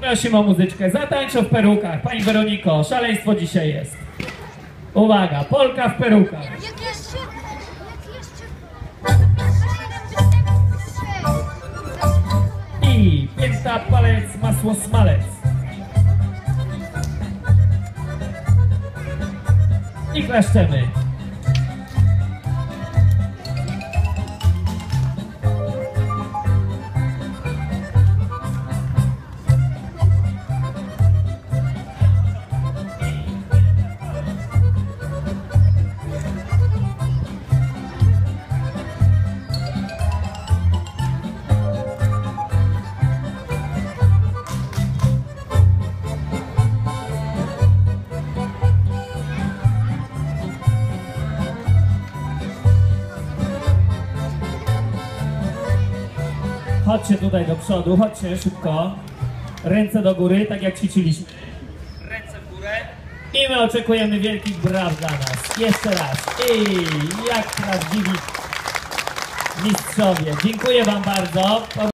Prosimy o muzyczkę. Zatańczą w perukach. Pani Weroniko, szaleństwo dzisiaj jest. Uwaga, Polka w perukach. I pięta, palec, masło, smalec. I klaszczemy. Chodźcie tutaj do przodu, chodźcie szybko. Ręce do góry, tak jak ćwiczyliśmy. Ręce w górę. I my oczekujemy wielkich braw dla nas. Jeszcze raz. I jak prawdziwi mistrzowie. Dziękuję wam bardzo.